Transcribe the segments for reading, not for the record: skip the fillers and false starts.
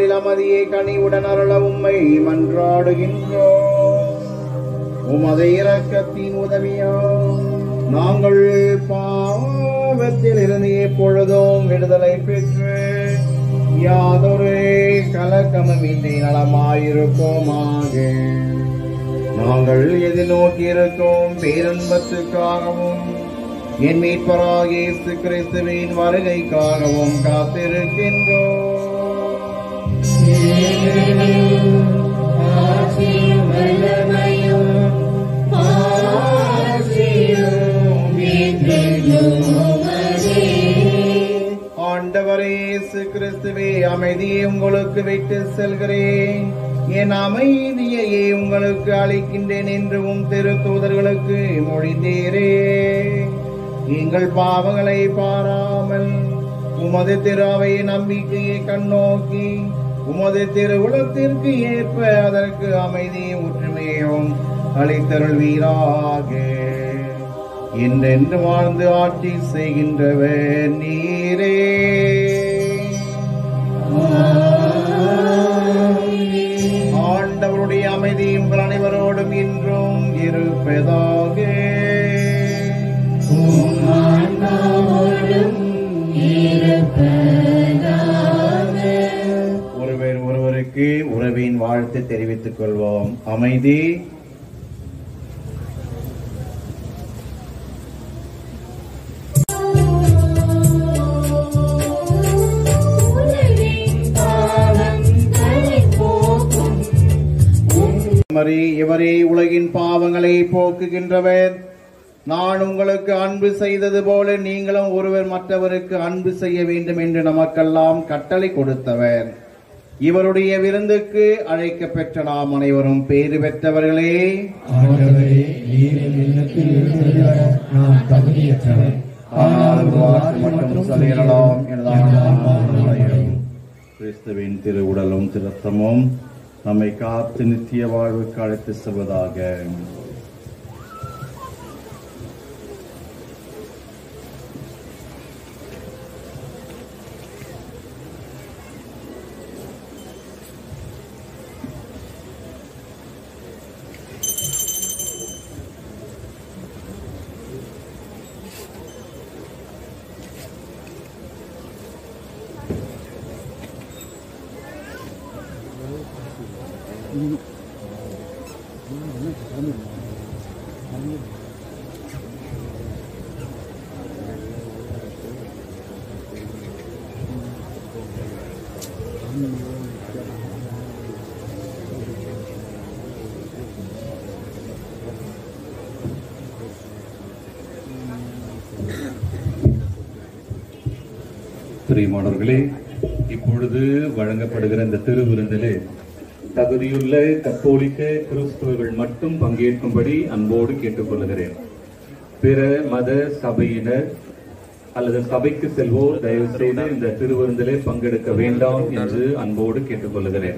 நாளில் அமைதியை கனிவுடன் அருள உம்மை மன்றாடுகின்றோம். உமது இரக்கத்தின் உதவியால் நாங்கள் பாவத்தில் இருந்து எப்பொழுதும் விடுதலை பெற்று யாதொரு கலக்கமின்றி நலமாயிருப்போமாக. நாங்கள் எதிர்நோக்கி இருக்கும் பேரன்பத்துக்காகவும் என் மீட்பராகிய இயேசு கிறிஸ்துவின் வருகைக்காகவும் காத்திருக்கின்றோம். ஆண்டவரே இயேசு கிறிஸ்துவே, அமைதியை உங்களுக்கு விட்டு செல்கிறேன், என் அமைதியையே உங்களுக்கு அளிக்கின்றேன் என்றும் திருத்தூதர்களுக்கு மொழிந்தீரே. எங்கள் பாவங்களை பாராமல் உமது திரு அவையை நம்பிக்கையை கண்ணோக்கி உமது திருவுளத்திற்கு ஏற்ப அதற்கு அமைதியும் ஒற்றுமையும் அளித்தருள்வீராக. என்றென்று வாழ்ந்து ஆட்சி செய்கின்றவர் நீரே. ஆண்டவருடைய அமைதி உங்கள் அனைவரோடும் இன்றும் இருப்பதாக. ஒருவர் ஒருவருக்கு உறவின் வாழ்த்து தெரிவித்துக் கொள்வோம். அமைதி. இவரே உலகின் பாவங்களை போக்குகின்றவர். நான் உங்களுக்கு அன்பு செய்தது போல நீங்களும் ஒருவர் மற்றவருக்கு அன்பு செய்ய வேண்டும் என்று நமக்கெல்லாம் கட்டளை கொடுத்தவர். இவருடைய விருந்துக்கு அழைக்க பெற்ற நாம் அனைவரும் பேறு பெற்றவர்களே. கிறிஸ்துவின் திரு உடலும் திருத்தமும் நம்மை காத்து நித்திய வாழ்வுக்கு அழைத்து செல்வதாக. பிரியமானவர்களே, இப்பொழுது வழங்கப்படுகிற இந்த திருவிருந்திலே தகுதியுள்ள கத்தோலிக்க கிறிஸ்தவர்கள் மட்டும் பங்கேற்கும்படி அன்போடு கேட்டுக்கொள்கிறேன். பிற மத சபையினர் அல்லது சபைக்கு செல்வோர் தயவு செய்து இந்த திருவிருந்திலே பங்கெடுக்க வேண்டாம் என்று அன்போடு கேட்டுக்கொள்கிறேன்.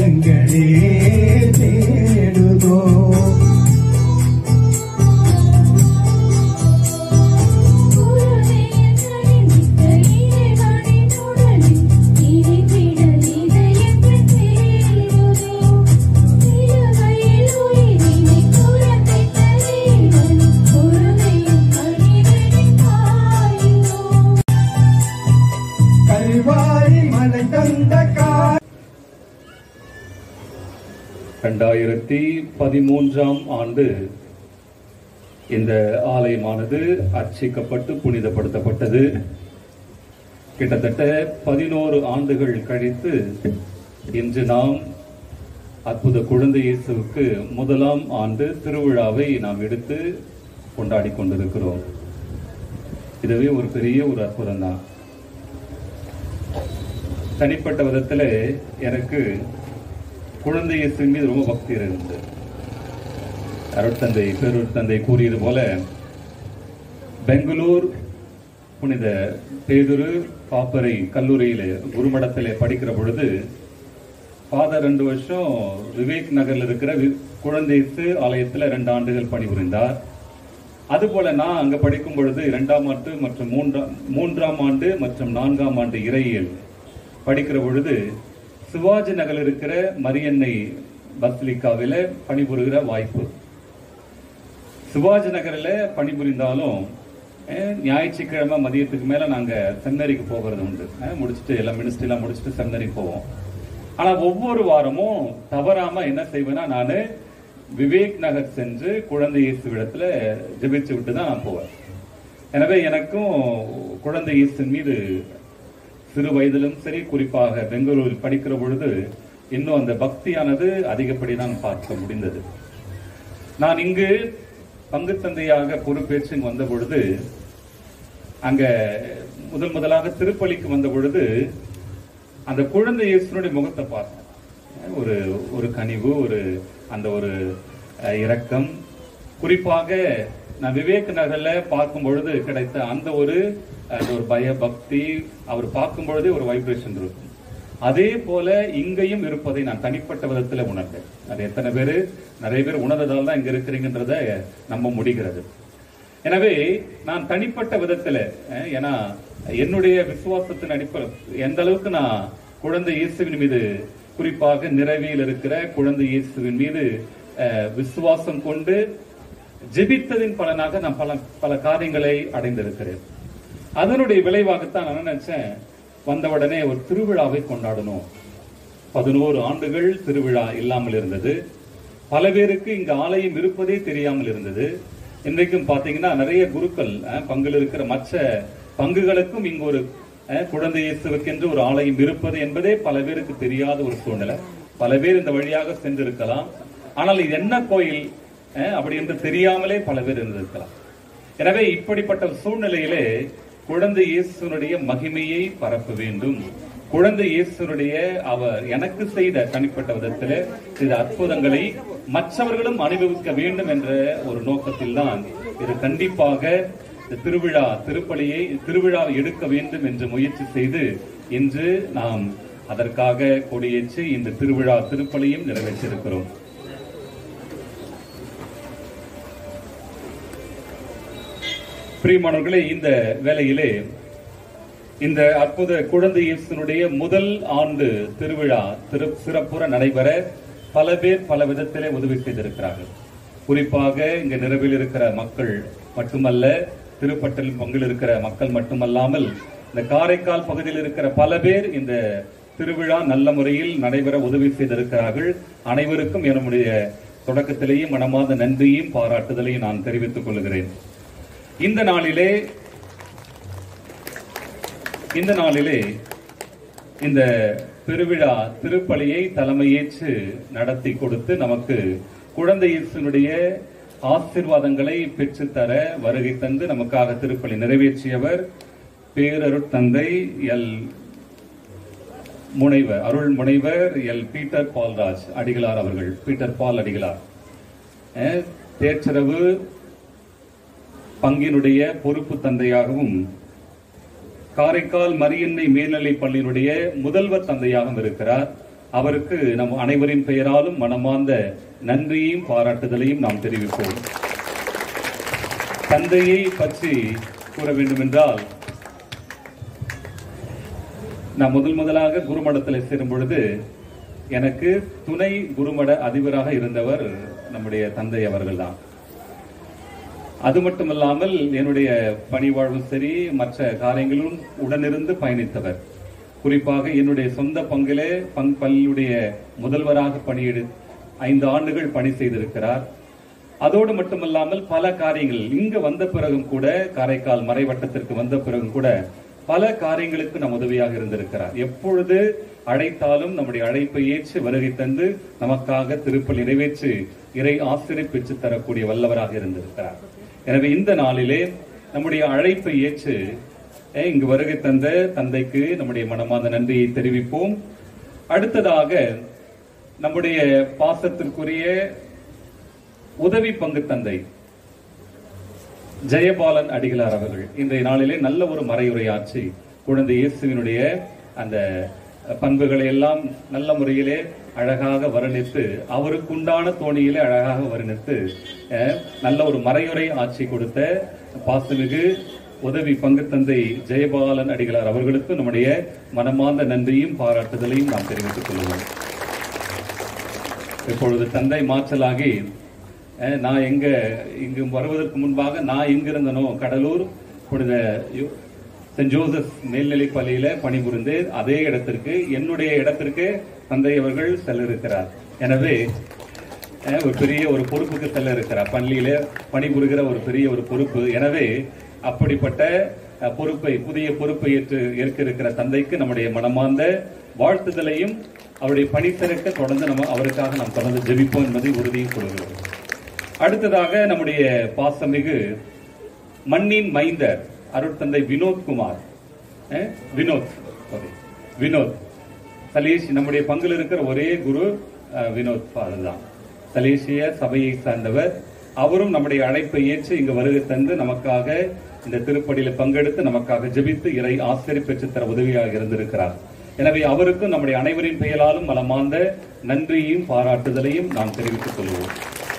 உள்ளங்களே தேடுதோ. கல்வாரி மலை தந்த 2013 ஆண்டு இந்த ஆலயமானது அர்ச்சிக்கப்பட்டு புனிதப்படுத்தப்பட்டது. கிட்டத்தட்ட 11 ஆண்டுகள் கழித்து இன்று நாம் அற்புத குழந்தை இயேசுவுக்கு முதலாம் ஆண்டு திருவிழாவை நாம் எடுத்து கொண்டாடி கொண்டிருக்கிறோம். இதுவே ஒரு பெரிய ஒரு அற்புதம் தான். தனிப்பட்ட விதத்தில் எனக்கு குழந்தை இயேசுவின் மீது ரொம்ப பக்தி இருந்தது. அருட்தந்தை பேருட்தந்தை கூறியது போல பெங்களூர் புனித பேதுரு பாப்பரை கல்லூரியில குருமடத்திலே படிக்கிற பொழுது ஃபாதர் 2 வருஷம் விவேக் நகர்ல இருக்கிற குழந்தை இயேசு ஆலயத்தில் 2 ஆண்டுகள் பணிபுரிந்தார். அதுபோல நான் அங்க படிக்கும் பொழுது 2ஆம் ஆண்டு மற்றும் 3ஆம் ஆண்டு மற்றும் 4ஆம் ஆண்டு இறையியல் படிக்கிற பொழுது சிவாஜி நகரில் இருக்கிற மரியன்னை பஸ்லிக்காவில பணிபுரிகிற வாய்ப்பு. சிவாஜி நகரில் பணிபுரிந்தாலும் ஞாயிற்றுக்கிழமை மதியத்துக்கு மேல நாங்க செமினரிக்கு போகிறது உண்டு. முடிச்சுட்டு எல்லாம் மினிஸ்ட்ரிலாம் முடிச்சுட்டு செமினரி போவோம். ஆனா ஒவ்வொரு வாரமும் தவறாம என்ன செய்வேன்னா, நான் விவேக் நகர் சென்று குழந்தை இயேசுவிடத்துல ஜெபிச்சு விட்டு தான் நான் போவேன். எனவே எனக்கும் குழந்தை இயேசுவின் மீது சிறு வயதிலும் சரி, குறிப்பாக பெங்களூரில் படிக்கிற பொழுது இன்னும் அந்த பக்தியானது அதிகப்படி தான் பார்க்க முடிந்தது. நான் இங்கு பங்கு தந்தையாக பொறுப்பேற்று வந்த பொழுது, அங்க முதலாக திருப்பலிக்கு வந்த பொழுது அந்த குழந்தை இயேசுனுடைய முகத்தை பார்த்தேன். ஒரு கனிவு, ஒரு இரக்கம். குறிப்பாக நான் விவேக் நகர்ல பார்க்கும் பொழுது கிடைத்த அந்த ஒரு பய பக்தி, அவர் பார்க்கும் பொழுதே ஒரு வைப்ரேஷன் இருக்கும். அதே போல இங்கேயும் இருப்பதை நான் தனிப்பட்ட விதத்துல உணர்ந்தேன். அது எத்தனை பேரு, நிறைய பேர் உணர்ந்ததால் தான் இங்க இருக்கிறீங்கன்றத நம்ப முடிகிறது. எனவே நான் தனிப்பட்ட விதத்துல, ஏன்னா என்னுடைய விசுவாசத்தின் அடிப்படையில் எந்த அளவுக்கு நான் குழந்தை இயேசுவின் மீது, குறிப்பாக நிறைவியில் இருக்கிற குழந்தை இயேசுவின் மீது விசுவாசம் கொண்டு ஜெபித்ததின் பலனாக நான் பல காரியங்களை அடைந்திருக்கிறேன். அதனுடைய விளைவாகத்தான் நான் நினைச்சேன், வந்தவுடனே ஒரு திருவிழாவை கொண்டாடணும். 11 ஆண்டுகள் திருவிழா இல்லாமல் இருந்தது. பல பேருக்கு இங்கு ஆலயம் இருப்பதே தெரியாமல் இருந்தது. இன்றைக்கும் பாத்தீங்கன்னா நிறைய குருக்கள் பங்கில் இருக்கிற மற்ற பங்குகளுக்கும் இங்கு ஒரு குழந்தை இயேசுவுக்கென்று ஒரு ஆலயம் இருப்பது என்பதே பல பேருக்கு தெரியாத ஒரு சூழ்நிலை. பல பேர் இந்த வழியாக சென்றிருக்கலாம், ஆனால் இது என்ன கோயில் அப்படி என்று தெரியாமலே பல பேர் இருந்திருக்கலாம். எனவே இப்படிப்பட்ட சூழ்நிலையிலே குழந்தை இயேசுனுடைய மகிமையை பரப்ப வேண்டும். குழந்தை இயேசுனுடைய அவர் எனக்கு செய்த தனிப்பட்ட விதத்தில் செய்த அற்புதங்களை மற்றவர்களும் அனுபவிக்க வேண்டும் என்ற ஒரு நோக்கத்தில் தான் இது கண்டிப்பாக திருவிழாவை எடுக்க வேண்டும் என்று முயற்சி செய்து இன்று நாம் அதற்காக கொடியேற்றி இந்த திருப்பலியும் நிறைவேற்றியிருக்கிறோம். பிரியமானவர்களே, இந்த வேளையிலே இந்த அற்புத குழந்தை இயேசுனுடைய முதல் ஆண்டு திருவிழா சிறப்புற நடைபெற பல பேர் பல விதத்திலே உதவி செய்திருக்கிறார்கள். குறிப்பாக இங்க நிறைவில் இருக்கிற மக்கள் மட்டுமல்ல, திருப்பட்டலில் பங்கில் இருக்கிற மக்கள் மட்டுமல்லாமல் இந்த காரைக்கால் பகுதியில் இருக்கிற பல பேர் இந்த திருவிழா நல்ல முறையில் நடைபெற உதவி செய்திருக்கிறார்கள். அனைவருக்கும் என்னுடைய தொடக்கத்திலேயும் மனமார்ந்த நன்றியையும் பாராட்டுதலையும் நான் தெரிவித்துக் கொள்கிறேன். இந்த நாளிலே இந்த பெருவிழா திருப்பலியை தலைமையேற்று நடத்தி கொடுத்து நமக்கு குழந்தை இயேசுனுடைய ஆசீர்வாதங்களை பெற்றுத்தர வருகை தந்து நமக்காக திருப்பலி நிறைவேற்றியவர் பேரருட்தந்தை அருள் முனைவர் பீட்டர் பால்ராஜ் அடிகளார் அவர்கள். பீட்டர் பால் அடிகளார் தேர்ச்சரவு பங்கினுடைய பொறுப்பு தந்தையாகவும் காரைக்கால் மரியன்னை மேல்நிலை பள்ளியினுடைய முதல்வர் தந்தையாகவும் இருக்கிறார். அவருக்கு நம் அனைவரின் பெயராலும் மனமார்ந்த நன்றியையும் பாராட்டுதலையும் நாம் தெரிவிப்போம். தந்தையை பற்றி கூற வேண்டும் என்றால், நான் முதலாக குருமடத்தில் சேரும் பொழுது எனக்கு துணை குருமட அதிபராக இருந்தவர் நம்முடைய தந்தை அவர்கள் தான். அது மட்டுமல்லாமல் என்னுடைய பணி வாழ்வும் சரி, மற்ற காரியங்களும் உடனிருந்து பயணித்தவர். குறிப்பாக என்னுடைய சொந்த பங்கிலே பள்ளியுடைய முதல்வராக 5 ஆண்டுகள் பணி செய்திருக்கிறார். அதோடு மட்டுமல்லாமல் பல காரியங்கள் இங்கு வந்த பிறகும் கூட, காரைக்கால் மறைவட்டத்திற்கு வந்த பிறகும் கூட பல காரியங்களுக்கு நம் உதவியாக இருந்திருக்கிறார். எப்பொழுது அழைத்தாலும் நம்முடைய அழைப்பை ஏற்று வருகை தந்து நமக்காக திருப்பலி நிறைவேற்றி இறை ஆசிரியர் பெற்று தரக்கூடிய வல்லவராக இருந்திருக்கிறார். எனவே இந்த நாளிலே நம்முடைய அழைப்பை ஏற்று இங்கு வருகை தந்த தந்தைக்கு நம்முடைய மனமார்ந்த நன்றியை தெரிவிப்போம். அடுத்ததாக நம்முடைய பாசத்திற்குரிய உதவி பங்கு தந்தை ஜெயபாலன் அடிகளார் அவர்கள் இன்றைய நாளிலே நல்ல ஒரு மறையுரையாற்றி குழந்தை இயேசுவினுடைய அந்த பண்புகளை எல்லாம் நல்ல முறையிலே அழகாக வர்ணித்து, அவருக்குண்டான தோணியிலே அழகாக வர்ணித்து நல்ல ஒரு மறையுரை ஆட்சி கொடுத்த பாசமிகு உதவி பங்கு தந்தை ஜெயபாலன் அடிகளார் அவர்களுக்கு நம்முடைய மனமார்ந்த நன்றியும் பாராட்டுதலையும் நாம் தெரிவித்துக் கொள்வோம். இப்பொழுது தந்தை மாற்றலாகி நான் இங்கு வருவதற்கு முன்பாக நான் எங்கிருந்தனோ கடலூர் புனித சென்ட் ஜோசப் மேல்நிலைப் பள்ளியில பணிபுரிந்து அதே இடத்திற்கு, என்னுடைய இடத்திற்கு தந்தை அவர்கள் செல்ல இருக்கிறார். எனவே ஒரு பெரிய ஒரு பொறுப்புக்கு செல்ல இருக்கிறார். பள்ளியில பணிபுரிகிற ஒரு பெரிய ஒரு பொறுப்பு. எனவே அப்படிப்பட்ட பொறுப்பை, புதிய பொறுப்பை ஏற்க இருக்கிற தந்தைக்கு நம்முடைய மனமார்ந்த வாழ்த்துதலையும் அவருடைய பணி சிறக்க தொடர்ந்து அவருக்காக நாம் தொடர்ந்து ஜெபிப்போம் என்பதை உறுதியும் கொள்கிறோம். அடுத்ததாக நம்முடைய பாசமிகு மண்ணின் மைந்தர் அருட்தந்தை வினோத்குமார், வினோத் சலேஷ், நம்முடைய பங்கில் இருக்கிற ஒரே குரு வினோத் ஃபாதர் தான். சலேசிய சபையை சார்ந்தவர். அவரும் நம்முடைய அழைப்பை ஏற்று இங்கு வருகை தந்து நமக்காக இந்த திருப்படியில பங்கெடுத்து நமக்காக ஜெபித்து இறை ஆசிரியர் பெற்று தர உதவியாக இருந்திருக்கிறார். எனவே அவருக்கும் நம்முடைய அனைவரின் பெயராலும் மனமார்ந்த நன்றியையும் பாராட்டுதலையும் நாம் தெரிவித்துக் கொள்வோம்.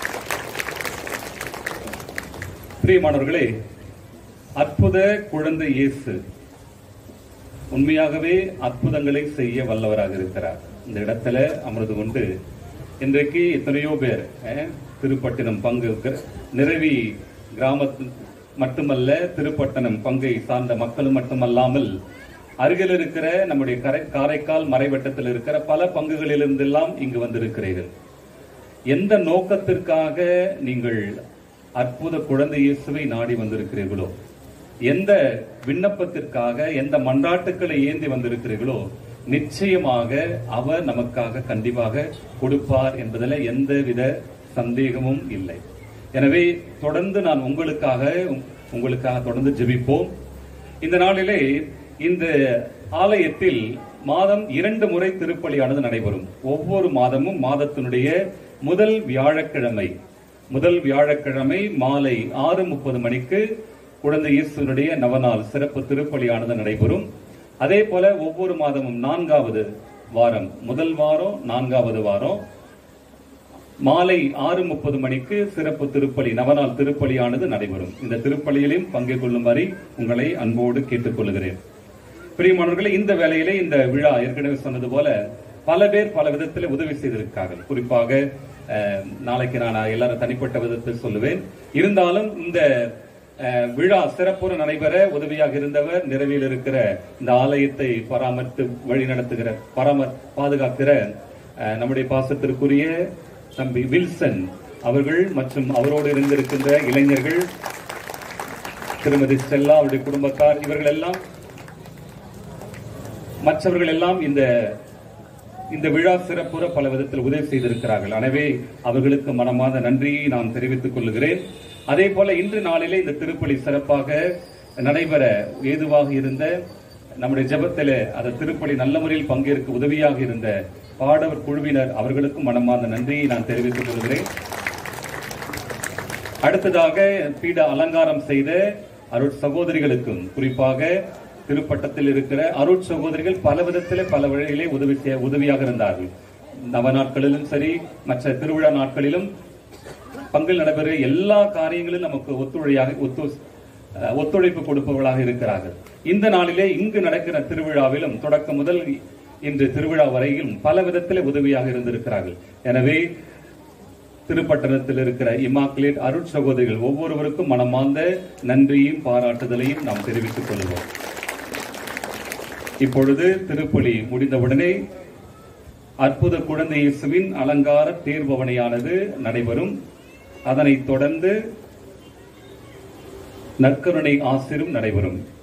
பிரியமானவர்களே, அற்புத குழந்தை இயேசு உண்மையாகவே அற்புதங்களை செய்ய வல்லவராக இருக்கிறார். இந்த இடத்துல அமர்ந்து கொண்டு இன்றைக்கு எத்தனையோ பேர் திருப்பட்டினம் பங்கு நிறைவி கிராமத்து மட்டுமல்ல, திருப்பட்டணம் பங்கை சார்ந்த மக்களும் மட்டுமல்லாமல் அருகில் இருக்கிற நம்முடைய காரைக்கால் மறைவட்டத்தில் இருக்கிற பல பங்குகளிலிருந்தெல்லாம் இங்கு வந்திருக்கிறீர்கள். எந்த நோக்கத்திற்காக நீங்கள் அற்புத குழந்தை இயேசுவை நாடி வந்திருக்கிறீர்களோ, எந்த விண்ணப்பத்திற்காக, எந்த மன்றாட்டுக்களை ஏந்தி வந்திருக்கிறீர்களோ, நிச்சயமாக அவர் நமக்காக கண்டிப்பாக கொடுப்பார் என்பதில் எந்தவித சந்தேகமும் இல்லை. எனவே தொடர்ந்து நான் உங்களுக்காக தொடர்ந்து ஜெபிப்போம். இந்த நாளிலே இந்த ஆலயத்தில் மாதம் 2 முறை திருப்பலியானது நடைபெறும். ஒவ்வொரு மாதமும் மாதத்தினுடைய முதல் வியாழக்கிழமை மாலை 6:30 மணிக்கு குழந்தை இயேசுனுடைய நவநாள் சிறப்பு திருப்பலியானது நடைபெறும். அதே போல ஒவ்வொரு மாதமும் 4வது வாரம், முதல் வாரம் 4வது வாரம் மாலை 6:30 மணிக்கு சிறப்பு திருப்பலி, நவநாள் திருப்பலியானது நடைபெறும். இந்த திருப்பலியிலும் பங்கு கொள்ளும்படி உங்களை அன்போடு கேட்டுக்கொள்கிறேன். பிரியமானவர்களே, இந்த வேளையிலே இந்த விழா ஏற்கனவே சொன்னது போல பல பேர் பல விதத்தில் உதவி செய்திருக்கார்கள். குறிப்பாக நாளைக்கு நான் எல்லாரும் தனிப்பட்ட விதத்தில் சொல்லுவேன். இருந்தாலும் இந்த விழா சிறப்புற நடைபெற உதவியாக இருந்தவர், நிறைவில் இருக்கிற இந்த ஆலயத்தை பராமரித்து வழி நடத்துகிற பாதுகாக்கிற நம்முடைய பாசத்திற்குரிய தம்பி வில்சன் அவர்கள் மற்றும் அவரோடு இருந்திருக்கின்ற இளைஞர்கள், திருமதி ஸ்டெல்லா, அவருடைய குடும்பத்தார், இவர்கள் எல்லாம், மற்றவர்கள் எல்லாம் இந்த விழா சிறப்புற பல விதத்தில் உதவி செய்திருக்கிறார்கள். எனவே அவர்களுக்கு மனமார்ந்த நன்றியை நான் தெரிவித்துக் கொள்கிறேன். அதே போல இன்று நாளிலே இந்த திருப்பலி சிறப்பாக நடைபெற ஏதுவாக இருந்த நம்முடைய ஜெபத்திலே அந்த திருப்பலி நல்ல முறையில் பங்கேற்க உதவியாக இருந்த பாடவர் குழுவினர் அவர்களுக்கும் மனமார்ந்த நன்றியை நான் தெரிவித்துக் கொள்கிறேன். அடுத்ததாக பீட அலங்காரம் செய்த அருட் சகோதரிகளுக்கும், குறிப்பாக திருப்பட்டத்தில் இருக்கிற அருட் சகோதரிகள் பல விதத்திலே பல வழியிலே உதவியாக இருந்தார்கள். நவ நாட்களிலும் சரி, மற்ற திருவிழா நாட்களிலும் பங்கில் நடைபெற எல்லா காரியங்களிலும் நமக்கு ஒத்துழைப்பு கொடுப்பவர்களாக இருக்கிறார்கள். இந்த நாளிலே இங்கு நடக்கிற திருவிழாவிலும் தொடக்கம் முதல் இன்று திருவிழா வரையிலும் பல விதத்திலே உதவியாக இருந்திருக்கிறார்கள். எனவே திருப்பட்டணத்தில் இருக்கிற இமாக்குலேட் அருட் சகோதரிகள் ஒவ்வொருவருக்கும் மனமார்ந்த நன்றியும் பாராட்டுதலையும் நாம் தெரிவித்துக் கொள்வோம். இப்பொழுது திருப்பலி முடிந்தவுடனே அற்புத குழந்தை இயேசுவின் அலங்கார தேர்பவனையானது நடைபெறும். அதனைத் தொடர்ந்து நற்கருணை ஆசிரும் நடைபெறும்.